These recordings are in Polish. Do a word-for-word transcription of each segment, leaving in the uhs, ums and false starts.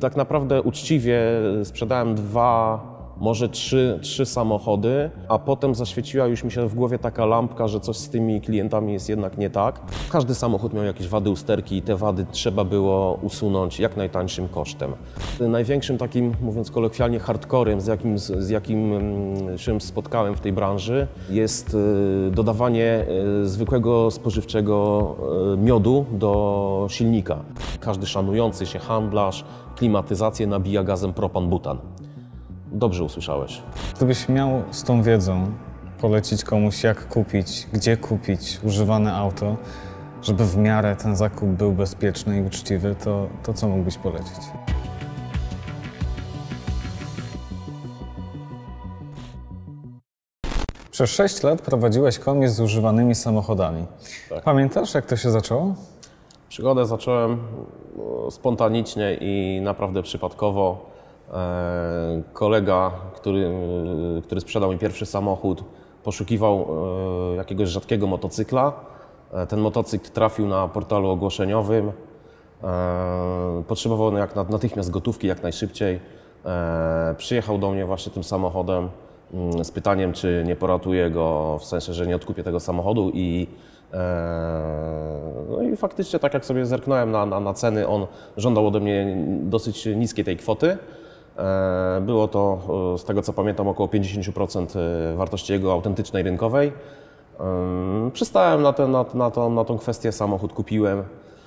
Tak naprawdę uczciwie sprzedałem dwa, może trzy, trzy samochody, a potem zaświeciła już mi się w głowie taka lampka, że coś z tymi klientami jest jednak nie tak. Każdy samochód miał jakieś wady usterki i te wady trzeba było usunąć jak najtańszym kosztem. Największym takim, mówiąc kolokwialnie, hardcorem, z jakim, z jakim się spotkałem w tej branży, jest dodawanie zwykłego spożywczego miodu do silnika. Każdy szanujący się handlarz klimatyzację nabija gazem propan-butan. Dobrze usłyszałeś. Gdybyś miał z tą wiedzą polecić komuś, jak kupić, gdzie kupić używane auto, żeby w miarę ten zakup był bezpieczny i uczciwy, to, to co mógłbyś polecić? Przez sześć lat prowadziłeś komis z używanymi samochodami. Tak. Pamiętasz, jak to się zaczęło? Przygodę zacząłem spontanicznie i naprawdę przypadkowo. Kolega, który, który sprzedał mi pierwszy samochód, poszukiwał jakiegoś rzadkiego motocykla. Ten motocykl trafił na portalu ogłoszeniowym. Potrzebował natychmiast gotówki, jak najszybciej. Przyjechał do mnie właśnie tym samochodem z pytaniem, czy nie poratuję go, w sensie, że nie odkupię tego samochodu. I, no i faktycznie, tak jak sobie zerknąłem na, na, na ceny, on żądał ode mnie dosyć niskiej tej kwoty. Było to, z tego co pamiętam, około pięćdziesiąt procent wartości jego autentycznej, rynkowej. Przystałem na, ten, na, na, tą, na tą kwestię, samochód kupiłem.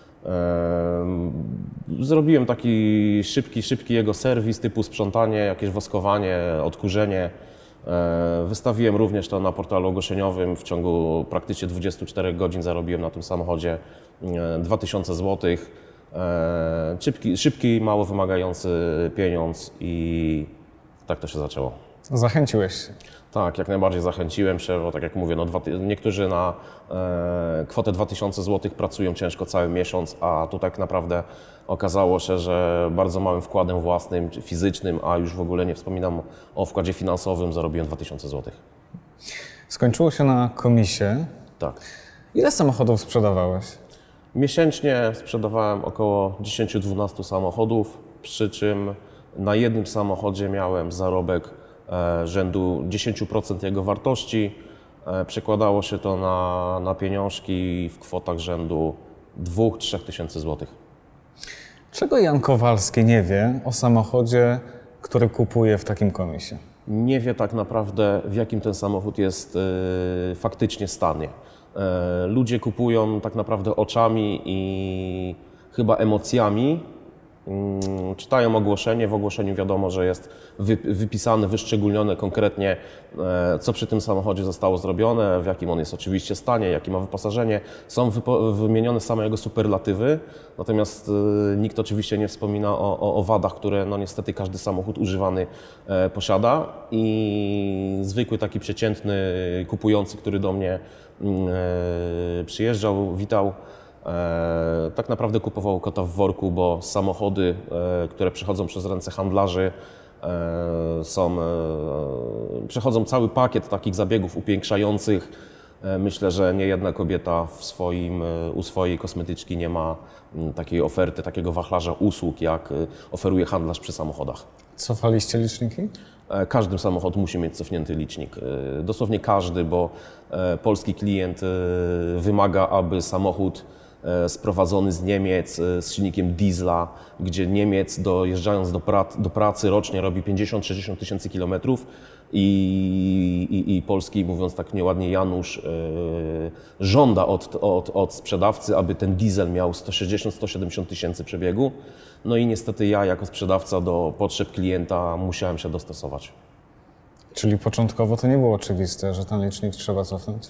Zrobiłem taki szybki, szybki jego serwis typu sprzątanie, jakieś woskowanie, odkurzenie. Wystawiłem również to na portalu ogłoszeniowym. W ciągu praktycznie dwudziestu czterech godzin zarobiłem na tym samochodzie dwa tysiące złotych. Szybki, szybki, mało wymagający pieniądz i tak to się zaczęło. Zachęciłeś się? Tak, jak najbardziej zachęciłem się, bo tak jak mówię, no, dwa, niektórzy na e, kwotę dwa tysiące złotych pracują ciężko cały miesiąc, a tu tak naprawdę okazało się, że bardzo małym wkładem własnym, fizycznym, a już w ogóle nie wspominam o wkładzie finansowym, zarobiłem dwa tysiące złotych. Skończyło się na komisie. Tak. Ile samochodów sprzedawałeś? Miesięcznie sprzedawałem około dziesięć do dwunastu samochodów, przy czym na jednym samochodzie miałem zarobek e, rzędu dziesięć procent jego wartości. E, przekładało się to na, na pieniążki w kwotach rzędu dwóch do trzech tysięcy złotych. Czego Jan Kowalski nie wie o samochodzie, który kupuje w takim komisie? Nie wie tak naprawdę, w jakim ten samochód jest e, faktycznie stanie. Ludzie kupują tak naprawdę oczami i chyba emocjami. Czytają ogłoszenie, w ogłoszeniu wiadomo, że jest wypisane, wyszczególnione konkretnie, co przy tym samochodzie zostało zrobione, w jakim on jest oczywiście stanie, jakie ma wyposażenie. Są wymienione same jego superlatywy, natomiast nikt oczywiście nie wspomina o, o, o wadach, które no niestety każdy samochód używany posiada. I zwykły taki przeciętny kupujący, który do mnie przyjeżdżał, witał, E, tak naprawdę kupował kota w worku, bo samochody, e, które przechodzą przez ręce handlarzy, e, są, e, przechodzą cały pakiet takich zabiegów upiększających. E, myślę, że nie jedna kobieta w swoim, e, u swojej kosmetyczki nie ma m, takiej oferty, takiego wachlarza usług, jak e, oferuje handlarz przy samochodach. Cofaliście liczniki? Każdy samochód musi mieć cofnięty licznik. Dosłownie każdy, bo polski klient wymaga, aby samochód sprowadzony z Niemiec z silnikiem diesla, gdzie Niemiec dojeżdżając do, pra do pracy rocznie robi pięćdziesiąt do sześćdziesięciu tysięcy kilometrów i, i, i polski, mówiąc tak nieładnie, Janusz yy, żąda od, od, od sprzedawcy, aby ten diesel miał sto sześćdziesiąt do stu siedemdziesięciu tysięcy przebiegu. No i niestety ja jako sprzedawca do potrzeb klienta musiałem się dostosować. Czyli początkowo to nie było oczywiste, że ten licznik trzeba cofnąć?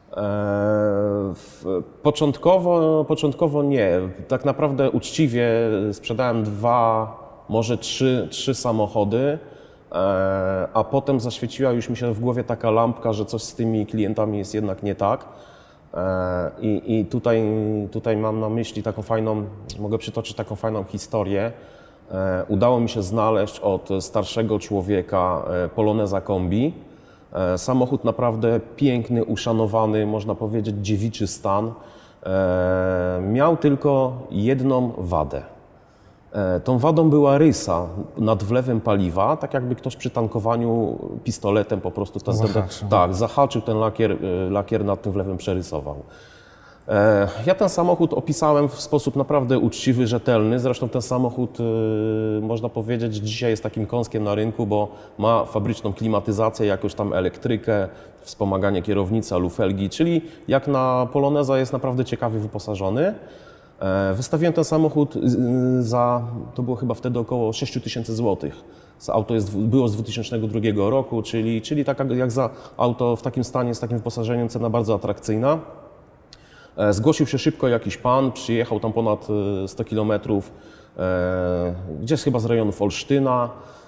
Eee, początkowo, początkowo nie. Tak naprawdę uczciwie sprzedałem dwa, może trzy, trzy samochody, eee, a potem zaświeciła już mi się w głowie taka lampka, że coś z tymi klientami jest jednak nie tak. Eee, I, i tutaj, tutaj mam na myśli taką fajną, mogę przytoczyć taką fajną historię. Eee, udało mi się znaleźć od starszego człowieka Poloneza Kombi. Samochód naprawdę piękny, uszanowany, można powiedzieć dziewiczy stan. Miał tylko jedną wadę. Tą wadą była rysa nad wlewem paliwa, tak jakby ktoś przy tankowaniu pistoletem po prostu ten, ten, ten, tak, zahaczył ten lakier, lakier nad tym wlewem, przerysował. Ja ten samochód opisałem w sposób naprawdę uczciwy, rzetelny. Zresztą ten samochód, można powiedzieć, dzisiaj jest takim kąskiem na rynku, bo ma fabryczną klimatyzację, jakąś tam elektrykę, wspomaganie kierownicy, lufelgi, czyli jak na Poloneza jest naprawdę ciekawie wyposażony. Wystawiłem ten samochód za, to było chyba wtedy około sześć tysięcy złotych. Auto jest, było z dwa tysiące drugiego roku, czyli, czyli taka jak za auto w takim stanie, z takim wyposażeniem, cena bardzo atrakcyjna. Zgłosił się szybko jakiś pan, przyjechał tam ponad sto kilometrów, gdzieś chyba z rejonów Olsztyna.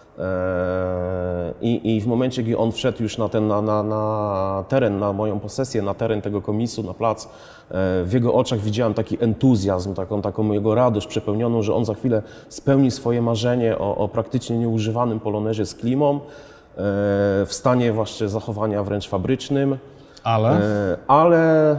I, I w momencie, gdy on wszedł już na, ten, na, na, na teren, na moją posesję, na teren tego komisu, na plac, w jego oczach widziałem taki entuzjazm, taką, taką jego radość przepełnioną, że on za chwilę spełni swoje marzenie o, o praktycznie nieużywanym Polonezie z klimą, w stanie właśnie zachowania wręcz fabrycznym. Ale? Ale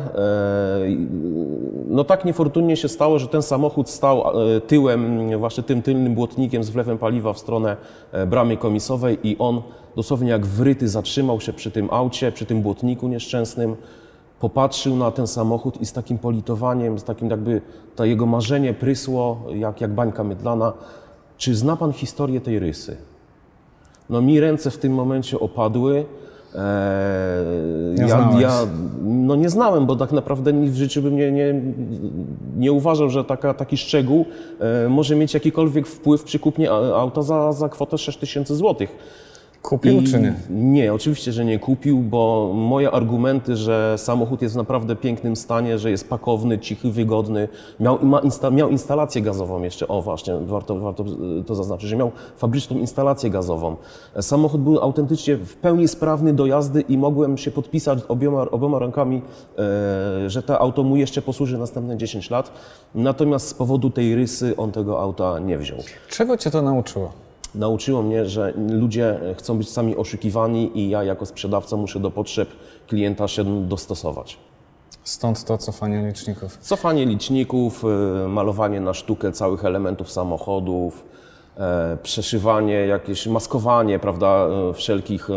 no tak niefortunnie się stało, że ten samochód stał tyłem, właśnie tym tylnym błotnikiem z wlewem paliwa w stronę bramy komisowej i on dosłownie jak wryty zatrzymał się przy tym aucie, przy tym błotniku nieszczęsnym, popatrzył na ten samochód i z takim politowaniem, z takim jakby to jego marzenie prysło jak, jak bańka mydlana. Czy zna pan historię tej rysy? No mi ręce w tym momencie opadły. Nie ja, ja no nie znałem, bo tak naprawdę w życiu bym nie, nie, nie uważał, że taka, taki szczegół e, może mieć jakikolwiek wpływ przy kupnie auta za, za kwotę sześć tysięcy złotych. Kupił czy nie? Nie, oczywiście, że nie kupił, bo moje argumenty, że samochód jest w naprawdę pięknym stanie, że jest pakowny, cichy, wygodny, miał, ma insta, miał instalację gazową jeszcze, o właśnie, warto, warto to zaznaczyć, że miał fabryczną instalację gazową. Samochód był autentycznie w pełni sprawny do jazdy i mogłem się podpisać obiema, obiema rękami, e, że to auto mu jeszcze posłuży następne dziesięć lat. Natomiast z powodu tej rysy on tego auta nie wziął. Czego cię to nauczyło? Nauczyło mnie, że ludzie chcą być sami oszukiwani i ja jako sprzedawca muszę do potrzeb klienta się dostosować. Stąd to cofanie liczników. Cofanie liczników, malowanie na sztukę całych elementów samochodów, przeszywanie, jakieś maskowanie, prawda, wszelkich,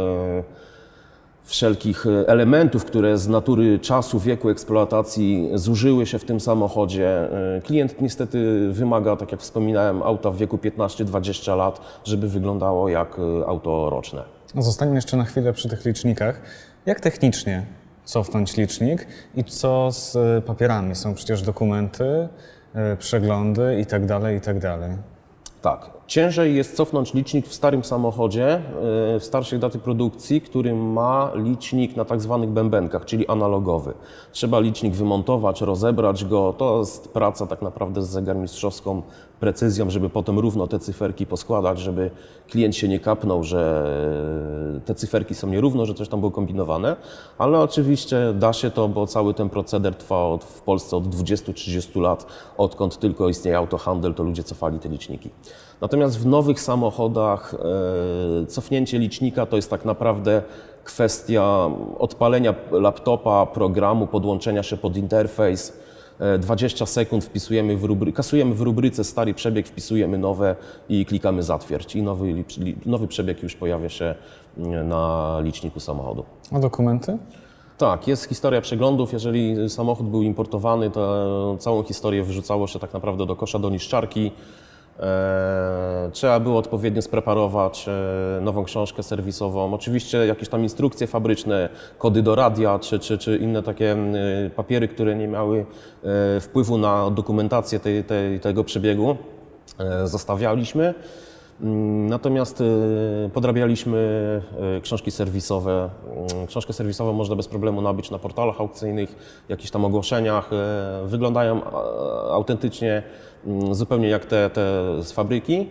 wszelkich elementów, które z natury czasu, wieku eksploatacji zużyły się w tym samochodzie. Klient niestety wymaga, tak jak wspominałem, auta w wieku piętnaście dwadzieścia lat, żeby wyglądało jak auto roczne. Zostańmy jeszcze na chwilę przy tych licznikach. Jak technicznie cofnąć licznik i co z papierami? Są przecież dokumenty, przeglądy i tak dalej, i tak dalej. Tak. Ciężej jest cofnąć licznik w starym samochodzie, w starszej daty produkcji, który ma licznik na tak zwanych bębenkach, czyli analogowy. Trzeba licznik wymontować, rozebrać go. To jest praca tak naprawdę z zegarmistrzowską precyzją, żeby potem równo te cyferki poskładać, żeby klient się nie kapnął, że te cyferki są nierówno, że coś tam było kombinowane. Ale oczywiście da się to, bo cały ten proceder trwa od, w Polsce od dwudziestu trzydziestu lat, odkąd tylko istnieje autohandel, to ludzie cofali te liczniki. Natomiast w nowych samochodach e, cofnięcie licznika to jest tak naprawdę kwestia odpalenia laptopa, programu, podłączenia się pod interfejs. E, dwadzieścia sekund wpisujemy w rubry, kasujemy w rubryce stary przebieg, wpisujemy nowe i klikamy zatwierdź. I nowy, nowy przebieg już pojawia się na liczniku samochodu. A dokumenty? Tak, jest historia przeglądów. Jeżeli samochód był importowany, to całą historię wyrzucało się tak naprawdę do kosza, do niszczarki. Trzeba było odpowiednio spreparować nową książkę serwisową. Oczywiście jakieś tam instrukcje fabryczne, kody do radia, czy, czy, czy inne takie papiery, które nie miały wpływu na dokumentację tej, tej, tego przebiegu, zostawialiśmy. Natomiast podrabialiśmy książki serwisowe. Książkę serwisową można bez problemu nabyć na portalach aukcyjnych, jakichś tam ogłoszeniach. Wyglądają autentycznie zupełnie jak te, te z fabryki.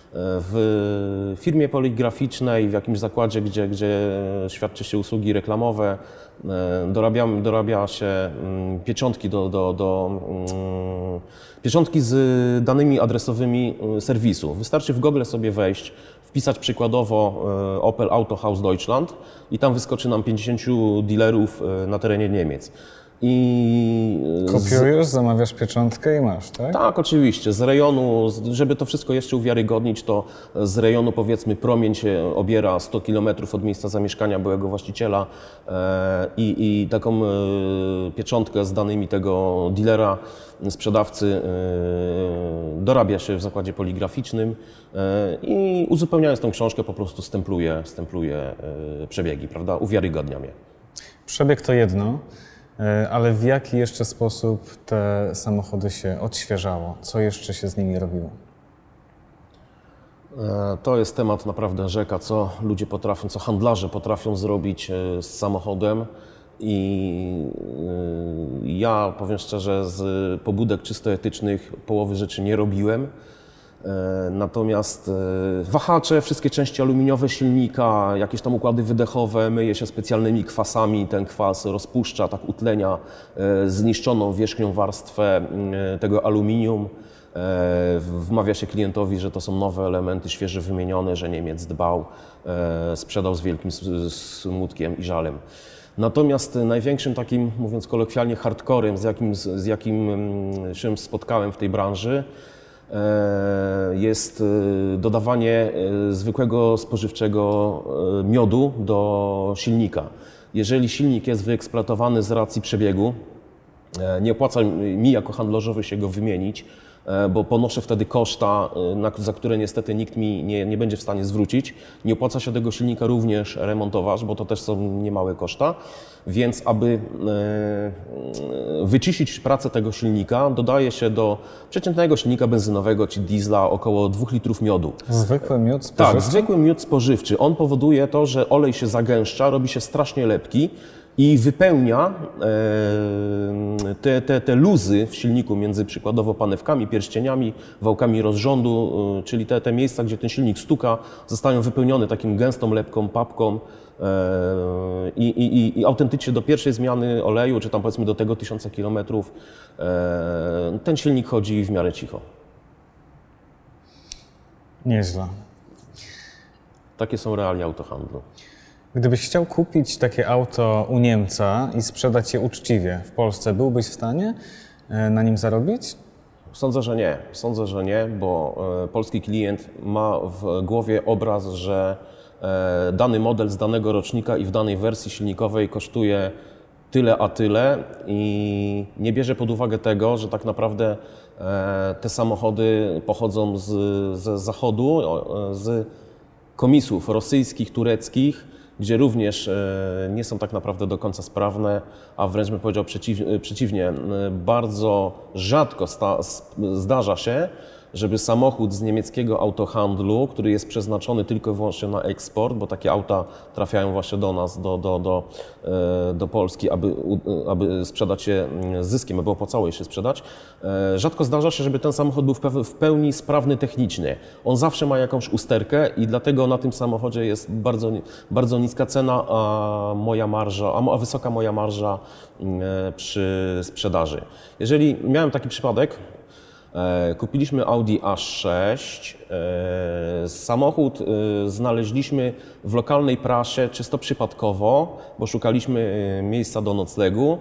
W firmie poligraficznej, w jakimś zakładzie, gdzie, gdzie świadczy się usługi reklamowe, dorabiamy, dorabia się pieczątki, do, do, do, pieczątki z danymi adresowymi serwisu. Wystarczy w Google sobie wejść, wpisać przykładowo Opel Autohaus Deutschland i tam wyskoczy nam pięćdziesięciu dealerów na terenie Niemiec. I kopiujesz, z... zamawiasz pieczątkę i masz, tak? Tak, oczywiście. Z rejonu, żeby to wszystko jeszcze uwiarygodnić, to z rejonu powiedzmy Promień się obiera sto kilometrów od miejsca zamieszkania byłego właściciela e, i, i taką e, pieczątkę z danymi tego dealera, sprzedawcy e, dorabia się w zakładzie poligraficznym e, i uzupełniając tą książkę po prostu stempluje, stempluje e, przebiegi, prawda? Uwiarygodnia mnie. Przebieg to jedno. Ale w jaki jeszcze sposób te samochody się odświeżało? Co jeszcze się z nimi robiło? To jest temat naprawdę rzeka, co ludzie potrafią, co handlarze potrafią zrobić z samochodem. I ja powiem szczerze, z pobudek czysto etycznych połowy rzeczy nie robiłem. Natomiast wahacze, wszystkie części aluminiowe silnika, jakieś tam układy wydechowe myje się specjalnymi kwasami. Ten kwas rozpuszcza, tak utlenia zniszczoną wierzchnią warstwę tego aluminium. Wmawia się klientowi, że to są nowe elementy, świeżo wymienione, że Niemiec dbał, sprzedał z wielkim smutkiem i żalem. Natomiast największym takim, mówiąc kolokwialnie, hardcorem, z jakim, z jakim się spotkałem w tej branży, jest dodawanie zwykłego spożywczego miodu do silnika. Jeżeli silnik jest wyeksploatowany z racji przebiegu, nie opłaca mi jako handlarzowi się go wymienić, bo ponoszę wtedy koszta, za które niestety nikt mi nie, nie będzie w stanie zwrócić. Nie opłaca się tego silnika również remontować, bo to też są niemałe koszta. Więc aby wyciszyć pracę tego silnika, dodaje się do przeciętnego silnika benzynowego czy diesla około dwóch litrów miodu. Zwykły miód spożywczy? Tak, zwykły miód spożywczy. On powoduje to, że olej się zagęszcza, robi się strasznie lepki i wypełnia te, te, te luzy w silniku między przykładowo panewkami, pierścieniami, wałkami rozrządu, czyli te, te miejsca, gdzie ten silnik stuka, zostają wypełnione takim gęstą lepką, papką i, i, i autentycznie do pierwszej zmiany oleju, czy tam powiedzmy do tego tysiąca kilometrów, ten silnik chodzi w miarę cicho. Nieźle. Takie są realia autohandlu. Gdybyś chciał kupić takie auto u Niemca i sprzedać je uczciwie w Polsce, byłbyś w stanie na nim zarobić? Sądzę, że nie. Sądzę, że nie, bo polski klient ma w głowie obraz, że dany model z danego rocznika i w danej wersji silnikowej kosztuje tyle a tyle i nie bierze pod uwagę tego, że tak naprawdę te samochody pochodzą z, z zachodu, z komisów rosyjskich, tureckich, gdzie również nie są tak naprawdę do końca sprawne, a wręcz bym powiedział przeciw, przeciwnie, bardzo rzadko sta, zdarza się, żeby samochód z niemieckiego autohandlu, który jest przeznaczony tylko i wyłącznie na eksport, bo takie auta trafiają właśnie do nas, do, do, do, do Polski, aby, aby sprzedać je z zyskiem, aby opłacało je się sprzedać. Rzadko zdarza się, żeby ten samochód był w pełni sprawny technicznie. On zawsze ma jakąś usterkę i dlatego na tym samochodzie jest bardzo, bardzo niska cena, a moja marża, a wysoka moja marża przy sprzedaży. Jeżeli miałem taki przypadek, kupiliśmy Audi A sześć. Samochód znaleźliśmy w lokalnej prasie czysto przypadkowo, bo szukaliśmy miejsca do noclegu.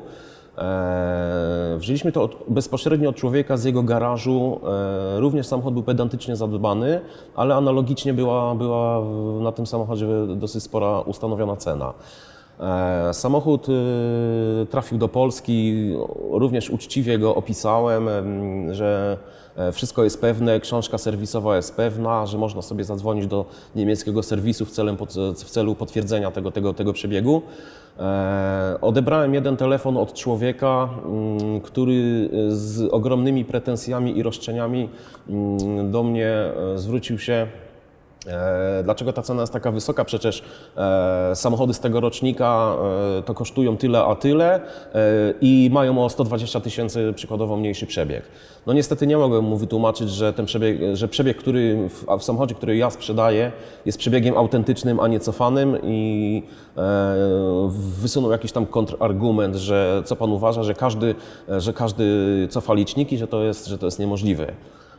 Wzięliśmy to od, bezpośrednio od człowieka z jego garażu. Również samochód był pedantycznie zadbany, ale analogicznie była, była na tym samochodzie dosyć spora ustanowiona cena. Samochód trafił do Polski, również uczciwie go opisałem, że wszystko jest pewne, książka serwisowa jest pewna, że można sobie zadzwonić do niemieckiego serwisu w, celem, w celu potwierdzenia tego, tego, tego przebiegu. Odebrałem jeden telefon od człowieka, który z ogromnymi pretensjami i roszczeniami do mnie zwrócił się. Dlaczego ta cena jest taka wysoka? Przecież e, samochody z tego rocznika e, to kosztują tyle a tyle e, i mają o sto dwadzieścia tysięcy przykładowo mniejszy przebieg. No niestety nie mogłem mu wytłumaczyć, że ten przebieg, że przebieg, który w, w samochodzie, który ja sprzedaję, jest przebiegiem autentycznym, a nie cofanym i e, wysunął jakiś tam kontrargument, że co pan uważa, że każdy, że każdy cofa liczniki, że to jest, że to jest niemożliwe.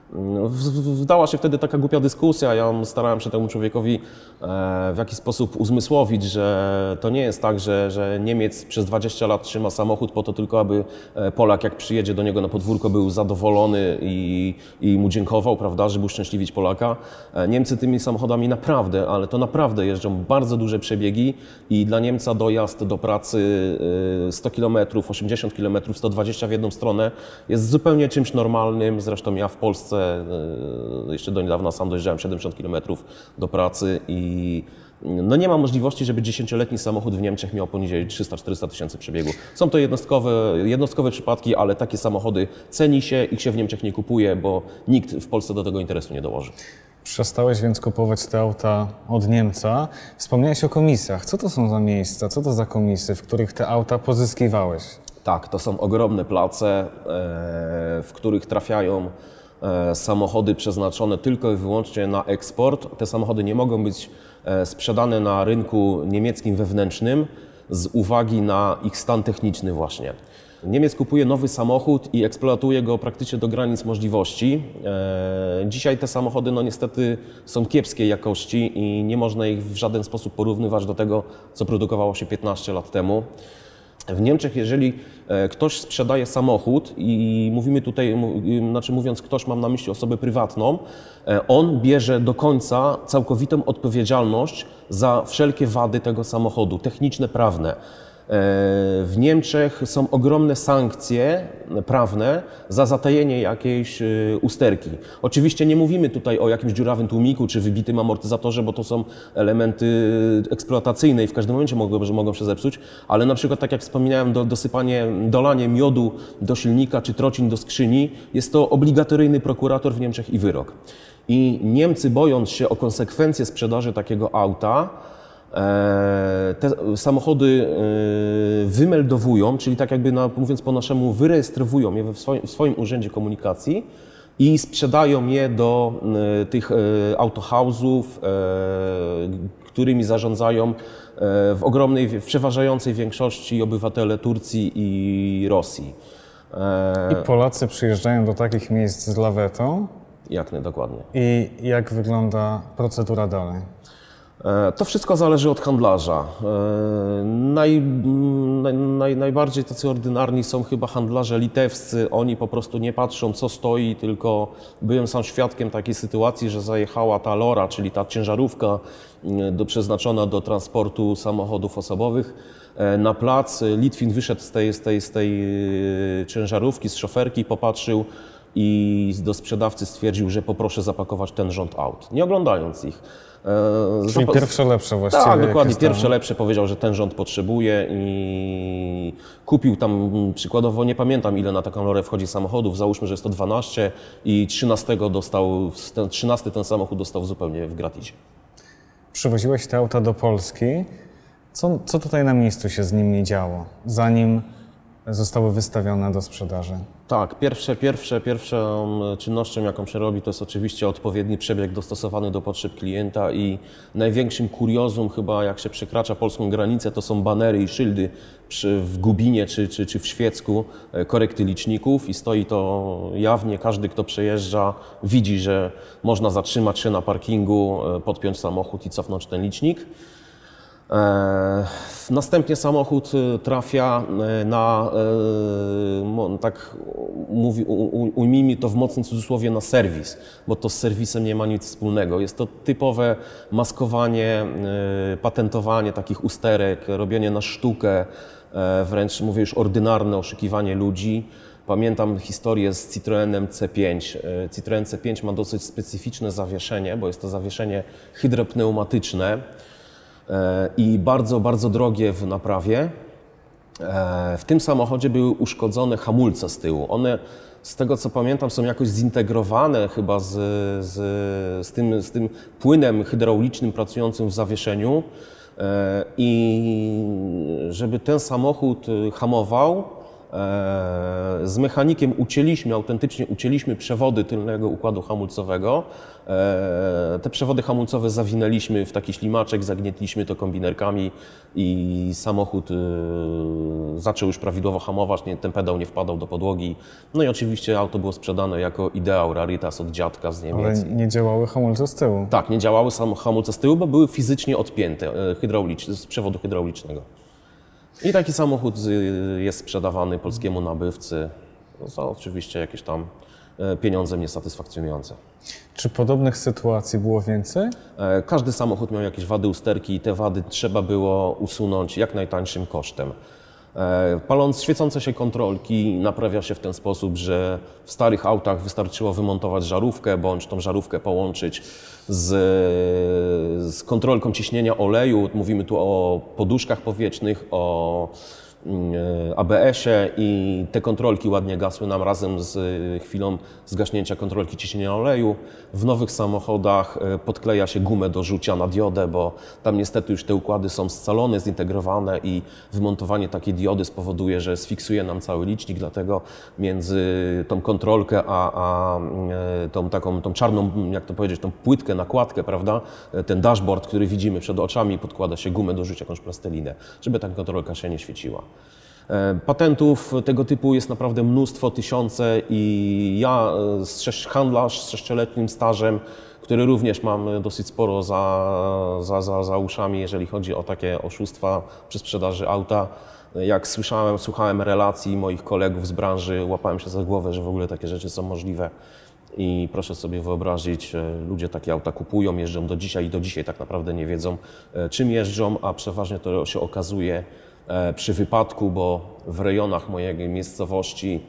Wdała się wtedy taka głupia dyskusja. Ja starałem się temu człowiekowi w jakiś sposób uzmysłowić, że to nie jest tak, że, że Niemiec przez dwadzieścia lat trzyma samochód po to tylko, aby Polak, jak przyjedzie do niego na podwórko, był zadowolony i, i mu dziękował, prawda, żeby uszczęśliwić Polaka. Niemcy tymi samochodami naprawdę, ale to naprawdę jeżdżą bardzo duże przebiegi i dla Niemca dojazd do pracy sto kilometrów, osiemdziesiąt kilometrów, sto dwadzieścia w jedną stronę jest zupełnie czymś normalnym. Zresztą ja w Polsce jeszcze do niedawna sam dojeżdżałem siedemdziesiąt kilometrów do pracy i no nie ma możliwości, żeby dziesięcioletni samochód w Niemczech miał poniżej trzysta czterysta tysięcy przebiegu. Są to jednostkowe, jednostkowe przypadki, ale takie samochody ceni się, ich się w Niemczech nie kupuje, bo nikt w Polsce do tego interesu nie dołoży. Przestałeś więc kupować te auta od Niemca. Wspomniałeś o komisjach. Co to są za miejsca, co to za komisje, w których te auta pozyskiwałeś? Tak, to są ogromne place, w których trafiają samochody przeznaczone tylko i wyłącznie na eksport. Te samochody nie mogą być sprzedane na rynku niemieckim wewnętrznym z uwagi na ich stan techniczny właśnie. Niemiec kupuje nowy samochód i eksploatuje go praktycznie do granic możliwości. Dzisiaj te samochody no niestety są kiepskiej jakości i nie można ich w żaden sposób porównywać do tego, co produkowało się piętnaście lat temu. W Niemczech, jeżeli ktoś sprzedaje samochód i mówimy tutaj, znaczy mówiąc ktoś, mam na myśli osobę prywatną, on bierze do końca całkowitą odpowiedzialność za wszelkie wady tego samochodu, techniczne, prawne. W Niemczech są ogromne sankcje prawne za zatajenie jakiejś usterki. Oczywiście nie mówimy tutaj o jakimś dziurawym tłumiku czy wybitym amortyzatorze, bo to są elementy eksploatacyjne i w każdym momencie mogą, że mogą się zepsuć, ale na przykład, tak jak wspominałem, do, dosypanie, dolanie miodu do silnika czy trocin do skrzyni jest to obligatoryjny prokurator w Niemczech i wyrok. I Niemcy, bojąc się o konsekwencje sprzedaży takiego auta, te samochody wymeldowują, czyli tak jakby, mówiąc po naszemu, wyrejestrowują je w swoim, w swoim urzędzie komunikacji i sprzedają je do tych autohouse'ów, którymi zarządzają w ogromnej, w przeważającej większości obywatele Turcji i Rosji. I Polacy przyjeżdżają do takich miejsc z lawetą? Jak nie, dokładnie. I jak wygląda procedura dalej? To wszystko zależy od handlarza. Naj, naj, najbardziej tacy ordynarni są chyba handlarze litewscy. Oni po prostu nie patrzą, co stoi, tylko byłem sam świadkiem takiej sytuacji, że zajechała ta Lora, czyli ta ciężarówka do, przeznaczona do transportu samochodów osobowych na plac. Litwin wyszedł z tej, z tej, z tej ciężarówki, z szoferki, popatrzył i do sprzedawcy stwierdził, że poproszę zapakować ten rząd aut, nie oglądając ich. Czyli Zap... pierwsze lepsze właściwie. Tak, dokładnie, pierwsze lepsze powiedział, że ten rząd potrzebuje i kupił tam przykładowo, nie pamiętam ile na taką lorę wchodzi samochodów, załóżmy, że jest to dwanaście i trzynastego dostał, ten trzynasty ten samochód dostał zupełnie w gratisie. Przywoziłeś te auta do Polski. Co, co tutaj na miejscu się z nimi działo, zanim zostały wystawione do sprzedaży? Tak, pierwsze, pierwsze, pierwszą czynnością, jaką się robi, to jest oczywiście odpowiedni przebieg dostosowany do potrzeb klienta i największym kuriozum chyba, jak się przekracza polską granicę, to są banery i szyldy przy, w Gubinie czy, czy, czy w Świecku, korekty liczników i stoi to jawnie, każdy, kto przejeżdża, widzi, że można zatrzymać się na parkingu, podpiąć samochód i cofnąć ten licznik. Następnie samochód trafia na, tak mówi, ujmijmy to w mocnym cudzysłowie, na serwis, bo to z serwisem nie ma nic wspólnego. Jest to typowe maskowanie, patentowanie takich usterek, robienie na sztukę, wręcz mówię już ordynarne oszukiwanie ludzi. Pamiętam historię z Citroenem C pięć. Citroen C pięć ma dosyć specyficzne zawieszenie, bo jest to zawieszenie hydropneumatyczne i bardzo, bardzo drogie w naprawie. W tym samochodzie były uszkodzone hamulce z tyłu. One, z tego co pamiętam, są jakoś zintegrowane chyba z, z, z, tym, z tym płynem hydraulicznym pracującym w zawieszeniu i żeby ten samochód hamował, Z mechanikiem ucięliśmy, autentycznie ucięliśmy przewody tylnego układu hamulcowego. Te przewody hamulcowe zawinęliśmy w taki ślimaczek, zagnietliśmy to kombinerkami i samochód zaczął już prawidłowo hamować, nie, ten pedał nie wpadał do podłogi. No i oczywiście auto było sprzedane jako ideał, rarytas od dziadka z Niemiec. Ale nie działały hamulce z tyłu. Tak, nie działały hamulce z tyłu, bo były fizycznie odpięte hydraulicz, z przewodu hydraulicznego. I taki samochód jest sprzedawany polskiemu nabywcy za oczywiście jakieś tam pieniądze niesatysfakcjonujące. Czy podobnych sytuacji było więcej? Każdy samochód miał jakieś wady usterki i te wady trzeba było usunąć jak najtańszym kosztem. Paląc świecące się kontrolki naprawia się w ten sposób, że w starych autach wystarczyło wymontować żarówkę bądź tą żarówkę połączyć z, z kontrolką ciśnienia oleju. Mówimy tu o poduszkach powietrznych, o A B S-ie i te kontrolki ładnie gasły nam razem z chwilą zgaśnięcia kontrolki ciśnienia oleju. W nowych samochodach podkleja się gumę do rzucia na diodę, bo tam niestety już te układy są scalone, zintegrowane i wymontowanie takiej diody spowoduje, że sfiksuje nam cały licznik, dlatego między tą kontrolkę a, a tą taką tą czarną, jak to powiedzieć, tą płytkę, nakładkę, prawda, ten dashboard, który widzimy przed oczami, podkłada się gumę do rzucia, jakąś plastelinę, żeby ta kontrolka się nie świeciła. Patentów tego typu jest naprawdę mnóstwo, tysiące i ja, handlarz z sześcioletnim stażem, który również mam dosyć sporo za, za, za, za uszami, jeżeli chodzi o takie oszustwa przy sprzedaży auta. Jak słyszałem, słuchałem relacji moich kolegów z branży, łapałem się za głowę, że w ogóle takie rzeczy są możliwe. I proszę sobie wyobrazić, ludzie takie auta kupują, jeżdżą do dzisiaj i do dzisiaj tak naprawdę nie wiedzą, czym jeżdżą, a przeważnie to się okazuje przy wypadku, bo w rejonach mojej miejscowości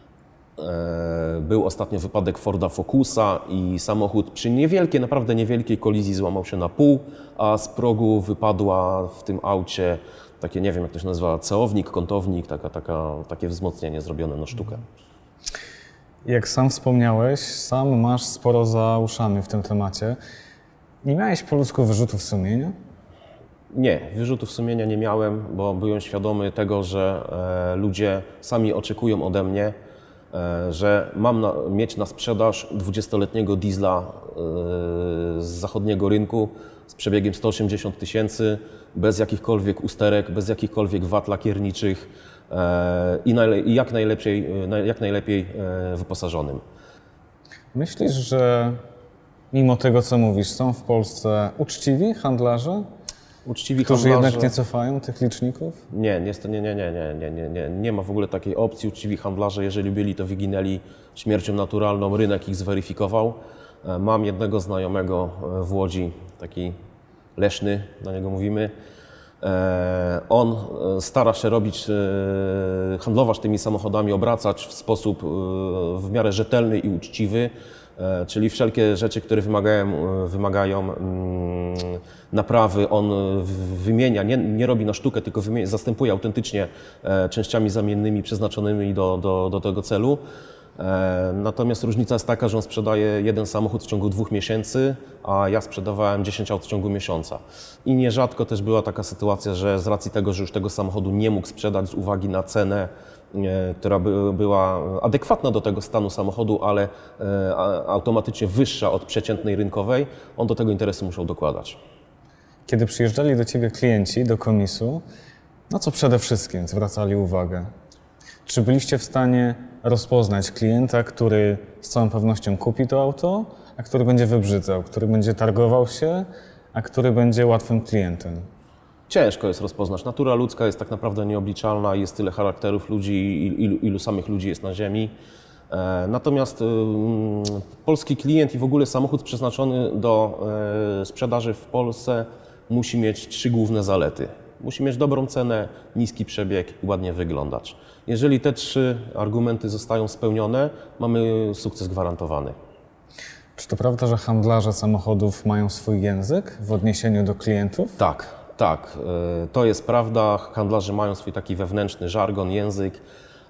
był ostatnio wypadek Forda Focusa i samochód przy niewielkiej, naprawdę niewielkiej kolizji złamał się na pół, a z progu wypadła w tym aucie takie, nie wiem jak to się nazywa, ceownik, kątownik, taka, taka, takie wzmocnienie zrobione na sztukę. Jak sam wspomniałeś, sam masz sporo za uszami w tym temacie. Nie miałeś po ludzku wyrzutów sumienia? Nie, wyrzutów sumienia nie miałem, bo byłem świadomy tego, że e, ludzie sami oczekują ode mnie, e, że mam na, mieć na sprzedaż dwudziestoletniego diesla e, z zachodniego rynku z przebiegiem sto osiemdziesiąt tysięcy, bez jakichkolwiek usterek, bez jakichkolwiek wad lakierniczych e, i, najle, i jak, najlepiej, e, jak najlepiej e, wyposażonym. Myślisz, że mimo tego, co mówisz, są w Polsce uczciwi handlarze? Uczciwi Którzy handlarze, jednak nie cofają tych liczników? Nie, niestety nie, nie, nie, nie, nie, nie, nie, nie ma w ogóle takiej opcji. Uczciwi handlarze, jeżeli byli, to wyginęli śmiercią naturalną, rynek ich zweryfikował. Mam jednego znajomego w Łodzi, taki Leszny, na niego mówimy. On stara się robić, handlować tymi samochodami, obracać w sposób w miarę rzetelny i uczciwy. Czyli wszelkie rzeczy, które wymagają, wymagają naprawy, on wymienia, nie, nie robi na sztukę, tylko wymienia, zastępuje autentycznie częściami zamiennymi przeznaczonymi do, do, do tego celu. Natomiast różnica jest taka, że on sprzedaje jeden samochód w ciągu dwóch miesięcy, a ja sprzedawałem dziesięć aut w ciągu miesiąca. I nierzadko też była taka sytuacja, że z racji tego, że już tego samochodu nie mógł sprzedać z uwagi na cenę, która by, była adekwatna do tego stanu samochodu, ale automatycznie wyższa od przeciętnej rynkowej, on do tego interesu musiał dokładać. Kiedy przyjeżdżali do Ciebie klienci do komisu, na co przede wszystkim zwracali uwagę? Czy byliście w stanie rozpoznać klienta, który z całą pewnością kupi to auto, a który będzie wybrzydzał, który będzie targował się, a który będzie łatwym klientem? Ciężko jest rozpoznać. Natura ludzka jest tak naprawdę nieobliczalna, jest tyle charakterów ludzi, ilu, ilu samych ludzi jest na ziemi. Natomiast polski klient i w ogóle samochód przeznaczony do sprzedaży w Polsce musi mieć trzy główne zalety. Musi mieć dobrą cenę, niski przebieg i ładnie wyglądać. Jeżeli te trzy argumenty zostają spełnione, mamy sukces gwarantowany. Czy to prawda, że handlarze samochodów mają swój język w odniesieniu do klientów? Tak, tak. To jest prawda. Handlarze mają swój taki wewnętrzny żargon, język.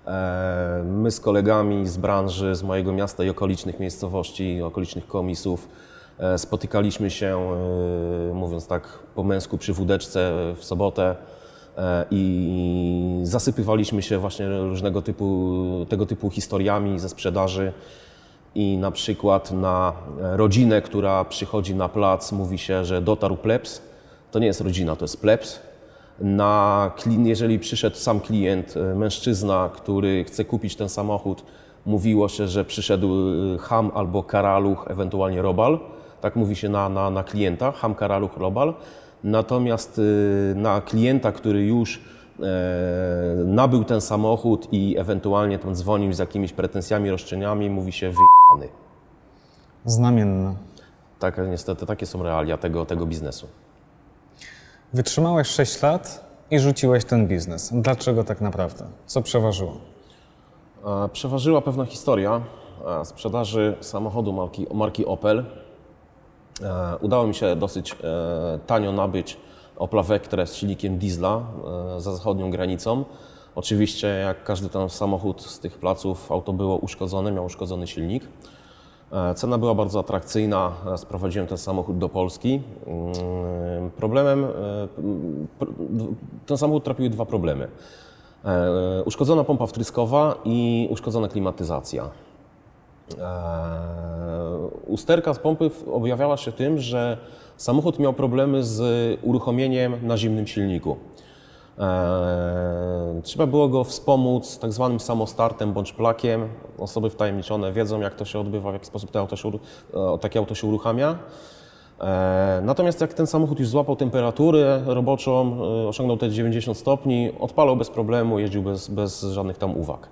My z kolegami z branży, z mojego miasta i okolicznych miejscowości, okolicznych komisów spotykaliśmy się, mówiąc tak po męsku, przy wódeczce w sobotę i zasypywaliśmy się właśnie różnego typu, tego typu historiami ze sprzedaży. I na przykład na rodzinę, która przychodzi na plac, mówi się, że dotarł plebs. To nie jest rodzina, to jest plebs. Na, jeżeli przyszedł sam klient, mężczyzna, który chce kupić ten samochód, mówiło się, że przyszedł cham albo karaluch, ewentualnie robal. Tak mówi się na, na, na klienta, cham, karaluch, robal. Natomiast na klienta, który już e, nabył ten samochód i ewentualnie tam dzwonił z jakimiś pretensjami, roszczeniami, mówi się wyjebany. Znamienne. Tak, niestety takie są realia tego, tego biznesu. Wytrzymałeś sześć lat i rzuciłeś ten biznes. Dlaczego tak naprawdę? Co przeważyło? Przeważyła pewna historia sprzedaży samochodu marki, marki Opel. Udało mi się dosyć tanio nabyć Opla Vectrę z silnikiem diesla za zachodnią granicą. Oczywiście, jak każdy ten samochód z tych placów, auto było uszkodzone, miał uszkodzony silnik. Cena była bardzo atrakcyjna, sprowadziłem ten samochód do Polski. Problemem, ten samochód trapiły dwa problemy. Uszkodzona pompa wtryskowa i uszkodzona klimatyzacja. Usterka z pompy objawiała się tym, że samochód miał problemy z uruchomieniem na zimnym silniku. Trzeba było go wspomóc tak zwanym samostartem bądź plakiem. Osoby wtajemniczone wiedzą, jak to się odbywa, w jaki sposób to auto się, takie auto się uruchamia. Natomiast jak ten samochód już złapał temperaturę roboczą, osiągnął te dziewięćdziesiąt stopni, odpalał bez problemu, jeździł bez, bez żadnych tam uwag.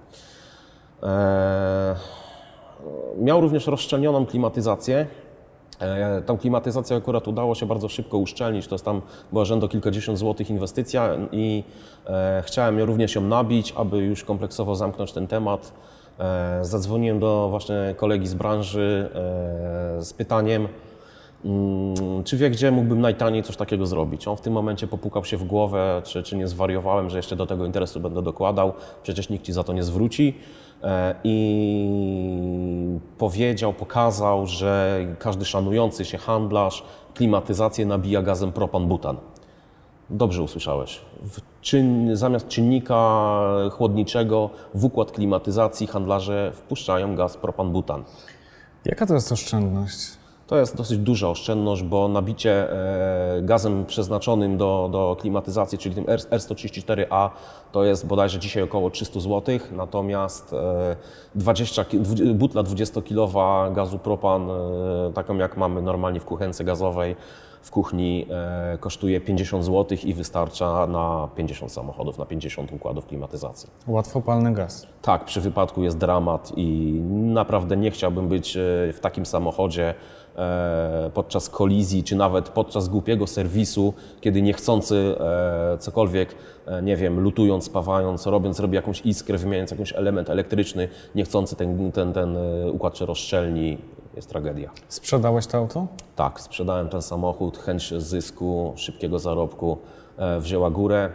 Miał również rozszczelnioną klimatyzację. Tą klimatyzację akurat udało się bardzo szybko uszczelnić, to jest tam była rzędu kilkadziesiąt złotych inwestycja i e, chciałem również ją nabić, aby już kompleksowo zamknąć ten temat. E, zadzwoniłem do właśnie kolegi z branży e, z pytaniem, mm, czy wie, gdzie mógłbym najtaniej coś takiego zrobić. On w tym momencie popukał się w głowę, czy, czy nie zwariowałem, że jeszcze do tego interesu będę dokładał, przecież nikt ci za to nie zwróci. I powiedział, pokazał, że każdy szanujący się handlarz klimatyzację nabija gazem propan-butan. Dobrze usłyszałeś. W czyn, zamiast czynnika chłodniczego w układ klimatyzacji handlarze wpuszczają gaz propan-butan. Jaka to jest oszczędność? To jest dosyć duża oszczędność, bo nabicie gazem przeznaczonym do, do klimatyzacji, czyli tym R sto trzydzieści cztery A, to jest bodajże dzisiaj około trzysta złotych, natomiast dwadzieścia, butla dwudziestokilowa gazu propan, taką jak mamy normalnie w kuchence gazowej w kuchni, kosztuje pięćdziesiąt złotych i wystarcza na pięćdziesiąt samochodów, na pięćdziesiąt układów klimatyzacji. Łatwopalny gaz. Tak, przy wypadku jest dramat i naprawdę nie chciałbym być w takim samochodzie podczas kolizji, czy nawet podczas głupiego serwisu, kiedy niechcący cokolwiek, nie wiem, lutując, spawając, robiąc, robi jakąś iskrę, wymieniając jakiś element elektryczny, niechcący ten, ten, ten układ się rozszczelni, jest tragedia. Sprzedałeś to auto? Tak, sprzedałem ten samochód, chęć zysku, szybkiego zarobku wzięła górę,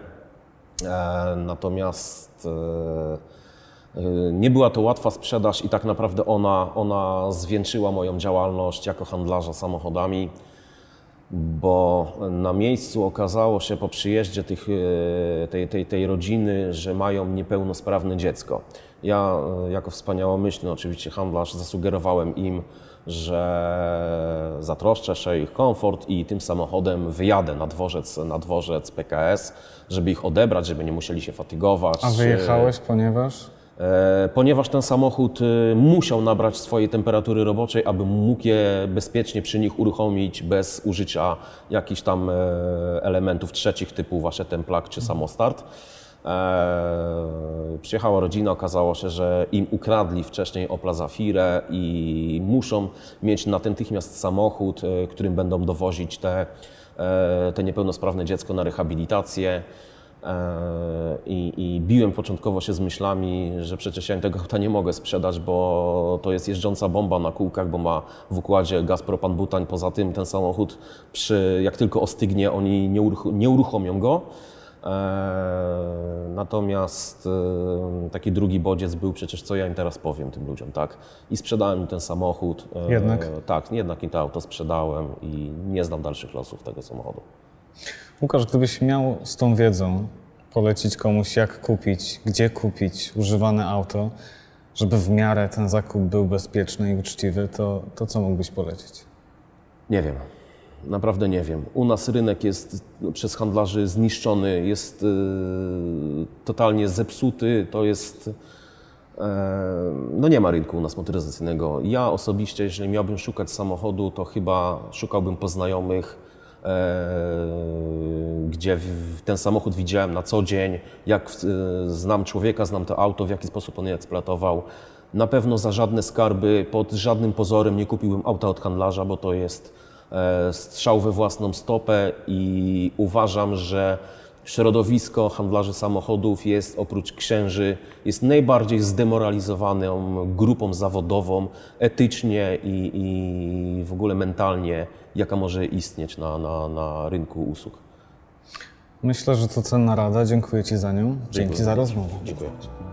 natomiast nie była to łatwa sprzedaż i tak naprawdę ona, ona zwieńczyła moją działalność jako handlarza samochodami, bo na miejscu okazało się po przyjeździe tych, tej, tej, tej rodziny, że mają niepełnosprawne dziecko. Ja jako wspaniałomyślny oczywiście handlarz zasugerowałem im, że zatroszczę się o ich komfort i tym samochodem wyjadę na dworzec, na dworzec P K S, żeby ich odebrać, żeby nie musieli się fatygować. A wyjechałeś, ponieważ? Ponieważ ten samochód musiał nabrać swojej temperatury roboczej, aby mógł je bezpiecznie przy nich uruchomić bez użycia jakichś tam elementów trzecich typu właśnie ten plug czy samostart. Przyjechała rodzina, okazało się, że im ukradli wcześniej Opla Zafirę i muszą mieć natychmiast samochód, którym będą dowozić te, te niepełnosprawne dziecko na rehabilitację. I, I biłem początkowo się z myślami, że przecież ja tego auta nie mogę sprzedać, bo to jest jeżdżąca bomba na kółkach, bo ma w układzie gaz propan-butan. Poza tym ten samochód, przy, jak tylko ostygnie, oni nie, uruch nie uruchomią go. Eee, natomiast e, taki drugi bodziec był przecież, co ja im teraz powiem tym ludziom, tak? I sprzedałem im ten samochód. E, jednak? Tak, jednak im to auto sprzedałem i nie znam dalszych losów tego samochodu. Łukasz, gdybyś miał z tą wiedzą polecić komuś, jak kupić, gdzie kupić używane auto, żeby w miarę ten zakup był bezpieczny i uczciwy, to, to co mógłbyś polecić? Nie wiem. Naprawdę nie wiem. U nas rynek jest przez handlarzy zniszczony, jest yy, totalnie zepsuty. To jest... Yy, no nie ma rynku u nas motoryzacyjnego. Ja osobiście, jeżeli miałbym szukać samochodu, to chyba szukałbym po znajomych, yy, gdzie w, ten samochód widziałem na co dzień, jak yy, znam człowieka, znam to auto, w jaki sposób on je eksploatował. Na pewno za żadne skarby, pod żadnym pozorem nie kupiłbym auta od handlarza, bo to jest strzał we własną stopę i uważam, że środowisko handlarzy samochodów jest oprócz księży, jest najbardziej zdemoralizowaną grupą zawodową, etycznie i, i w ogóle mentalnie, jaka może istnieć na, na, na rynku usług. Myślę, że to cenna rada. Dziękuję Ci za nią. Dzięki Dziękuję. za rozmowę. Dziękuję.